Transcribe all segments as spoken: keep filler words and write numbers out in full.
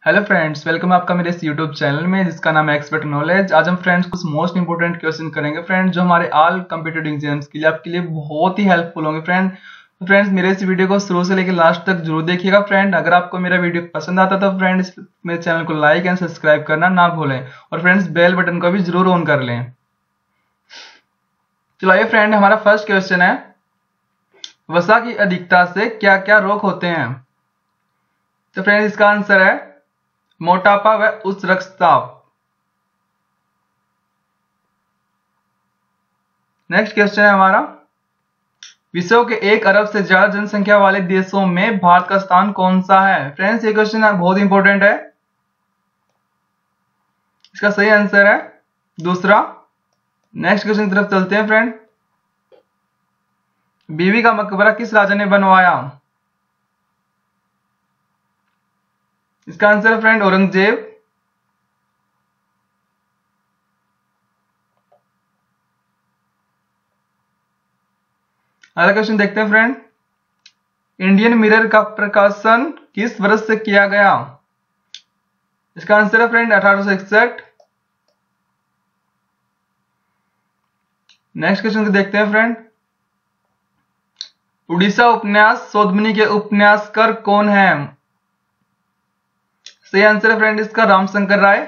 Hello friends, welcome आपका मेरे इस यूट्यूब चैनल में जिसका नाम है एक्सपर्ट नॉलेज। आज हम फ्रेंड्स कुछ मोस्ट इंपोर्टेंट क्वेश्चन करेंगे फ्रेंड्स, जो हमारे ऑल कॉम्पिटिटिव एग्जाम्स के लिए आपके लिए बहुत ही हेल्पफुल होंगे फ्रेंड। तो फ्रेंड्स मेरे इस वीडियो को शुरू से लेकर लास्ट तक जरूर देखिएगा फ्रेंड। अगर आपको मेरा वीडियो पसंद आता तो फ्रेंड्स मेरे चैनल को लाइक एंड सब्सक्राइब करना ना भूलें और फ्रेंड्स बेल बटन को भी जरूर ऑन कर लें। चलो आइए फ्रेंड, हमारा फर्स्ट क्वेश्चन है, वसा की अधिकता से क्या क्या रोग होते हैं। तो फ्रेंड्स इसका आंसर है मोटापा व उच्च रक्तचाप। नेक्स्ट क्वेश्चन है हमारा, विश्व के एक अरब से ज्यादा जनसंख्या वाले देशों में भारत का स्थान कौन सा है। फ्रेंड्स ये क्वेश्चन बहुत इंपॉर्टेंट है। इसका सही आंसर है दूसरा। नेक्स्ट क्वेश्चन की तरफ चलते हैं फ्रेंड, बीबी का मकबरा किस राजा ने बनवाया। इसका आंसर है फ्रेंड औरंगजेब। अगला क्वेश्चन देखते हैं फ्रेंड, इंडियन मिरर का प्रकाशन किस वर्ष से किया गया। इसका आंसर है फ्रेंड अठारह सौ इकसठ। नेक्स्ट क्वेश्चन को देखते हैं फ्रेंड, उड़ीसा उपन्यास सौदमनी के उपन्यासकार कौन है। सही आंसर है फ्रेंड इसका रामशंकर राय।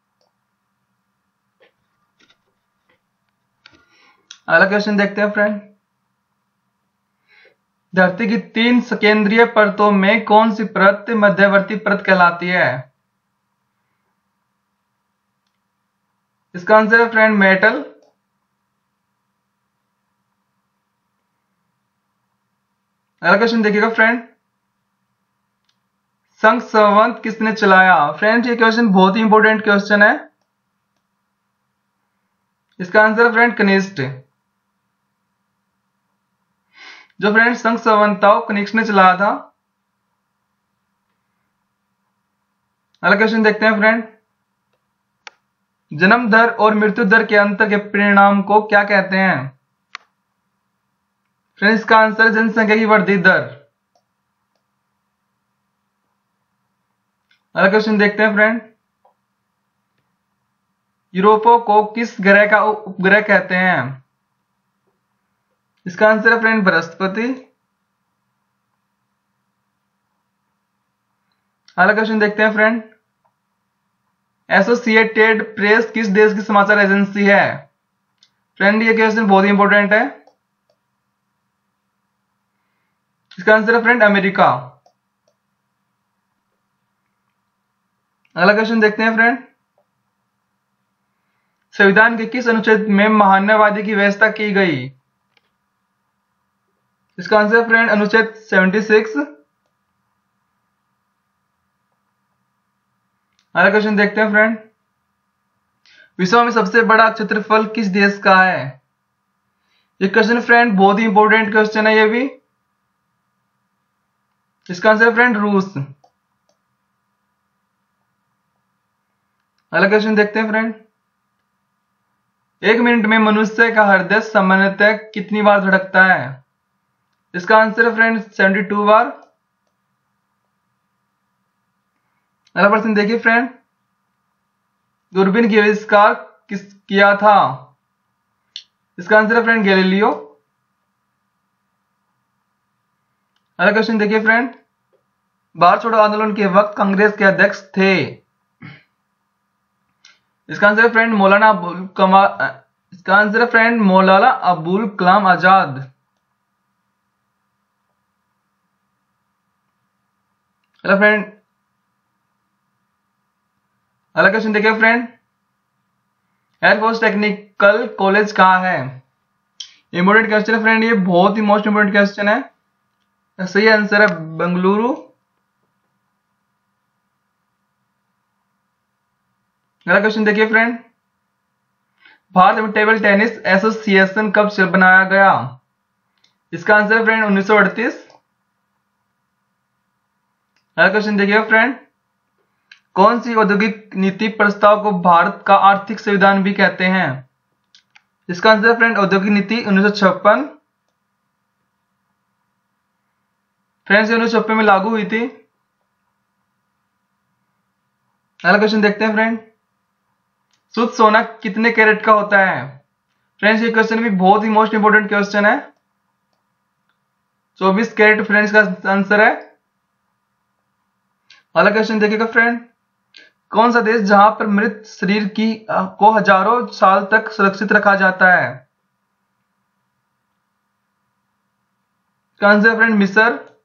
अगला क्वेश्चन देखते हैं फ्रेंड, धरती की तीन सकेंद्रीय परतों में कौन सी परत मध्यवर्ती परत कहलाती है। इसका आंसर है फ्रेंड मेटल। अगला क्वेश्चन देखिएगा फ्रेंड, संघ संवत किसने चलाया। फ्रेंड्स ये क्वेश्चन बहुत ही इंपॉर्टेंट क्वेश्चन है। इसका आंसर है फ्रेंड कनिष्ठ। जो फ्रेंड संघ संवत था कनिष्ठ ने चलाया था। अगला क्वेश्चन देखते हैं फ्रेंड, जन्म दर और मृत्यु दर के अंतर के परिणाम को क्या कहते हैं। फ्रेंड्स इसका आंसर है जनसंख्या की वृद्धि दर। अगला क्वेश्चन देखते हैं फ्रेंड, यूरोपो को किस ग्रह का उपग्रह कहते हैं। इसका आंसर है फ्रेंड बृहस्पति। अगला क्वेश्चन देखते हैं फ्रेंड, एसोसिएटेड प्रेस किस देश की समाचार एजेंसी है। फ्रेंड ये क्वेश्चन बहुत ही इंपॉर्टेंट है। इसका आंसर है फ्रेंड अमेरिका। अगला क्वेश्चन देखते हैं फ्रेंड, संविधान के किस अनुच्छेद में महान्यवादी की व्यवस्था की गई। इसका आंसर फ्रेंड अनुच्छेद छिहत्तर। अगला क्वेश्चन देखते हैं फ्रेंड, विश्व में सबसे बड़ा क्षेत्रफल किस देश का है। ये क्वेश्चन फ्रेंड बहुत ही इंपॉर्टेंट क्वेश्चन है ये भी। इसका आंसर फ्रेंड रूस। अगला क्वेश्चन देखते हैं फ्रेंड, एक मिनट में मनुष्य का हृदय सामान्यतः कितनी बार धड़कता है। इसका आंसर है फ्रेंड बहत्तर बार। अगला प्रश्न देखिए फ्रेंड, दूरबीन की आविष्कार किस किया था। इसका आंसर है फ्रेंड गैलीलियो। अगला क्वेश्चन देखिए फ्रेंड, भारत छोड़ो आंदोलन के वक्त कांग्रेस के अध्यक्ष थे। इसका आंसर है फ्रेंड मौलाना अबुल कमाल। इसका आंसर है फ्रेंड मौलाना अबुल कलाम आजाद। अगला फ्रेंड अगला क्वेश्चन देखिए फ्रेंड, एयरफोर्स टेक्निकल कॉलेज कहाँ है। इंपॉर्टेंट क्वेश्चन है फ्रेंड, ये बहुत ही मोस्ट इंपोर्टेंट क्वेश्चन है। सही आंसर है बेंगलुरु। अगला क्वेश्चन देखिए फ्रेंड, भारत में टेबल टेनिस एसोसिएशन कब बनाया गया। इसका आंसर है फ्रेंड उन्नीस सौ अड़तीस। अगला क्वेश्चन देखिए फ्रेंड, कौन सी औद्योगिक नीति प्रस्ताव को भारत का आर्थिक संविधान भी कहते हैं। इसका आंसर है फ्रेंड औद्योगिक नीति उन्नीस सौ छप्पन। फ्रेंड्स उन्नीस सौ छप्पन में लागू हुई थी। अगला क्वेश्चन देखते हैं फ्रेंड, शुद्ध सोना कितने कैरेट का होता है? फ्रेंड्स ये क्वेश्चन भी बहुत ही मोस्ट इंपोर्टेंट क्वेश्चन है। चौबीस कैरेट फ्रेंड्स का आंसर है। अगला क्वेश्चन देखिएगा फ्रेंड, कौन सा देश जहां पर मृत शरीर की को हजारों साल तक सुरक्षित रखा जाता है? आंसर फ्रेंड मिस्र।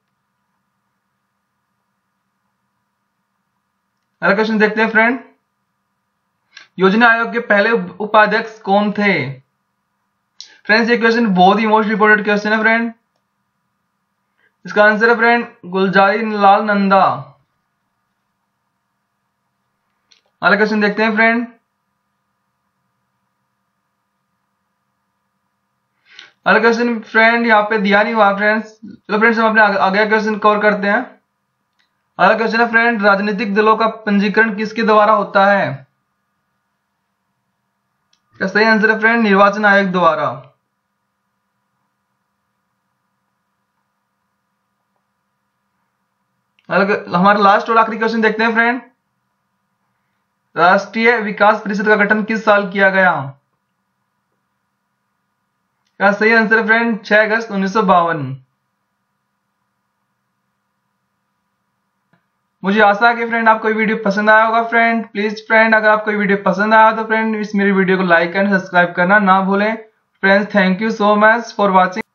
अगला क्वेश्चन देखते हैं फ्रेंड, योजना आयोग के पहले उपाध्यक्ष कौन थे? फ्रेंड्स ये क्वेश्चन बहुत ही मोस्ट इंपोर्टेंट क्वेश्चन है फ्रेंड। इसका आंसर है फ्रेंड गुलजारी लाल नंदा। अगला क्वेश्चन देखते हैं फ्रेंड, अगला क्वेश्चन फ्रेंड यहाँ पे दिया नहीं हुआ फ्रेंड्स। चलो फ्रेंड्स हम अपने अगला क्वेश्चन कवर करते हैं। अगला क्वेश्चन है फ्रेंड, राजनीतिक दलों का पंजीकरण किसके द्वारा होता है? इसका सही आंसर है फ्रेंड निर्वाचन आयोग द्वारा। हमारा लास्ट और आखिरी क्वेश्चन देखते हैं फ्रेंड, राष्ट्रीय विकास परिषद का गठन किस साल किया गया? का सही आंसर है फ्रेंड छह अगस्त उन्नीस सौ बावन। मुझे आशा है कि फ्रेंड आपको ये वीडियो पसंद आया होगा। फ्रेंड प्लीज फ्रेंड अगर आपको ये वीडियो पसंद आया तो फ्रेंड इस मेरी वीडियो को लाइक एंड सब्सक्राइब करना ना भूलें। Friends thank you so much for watching.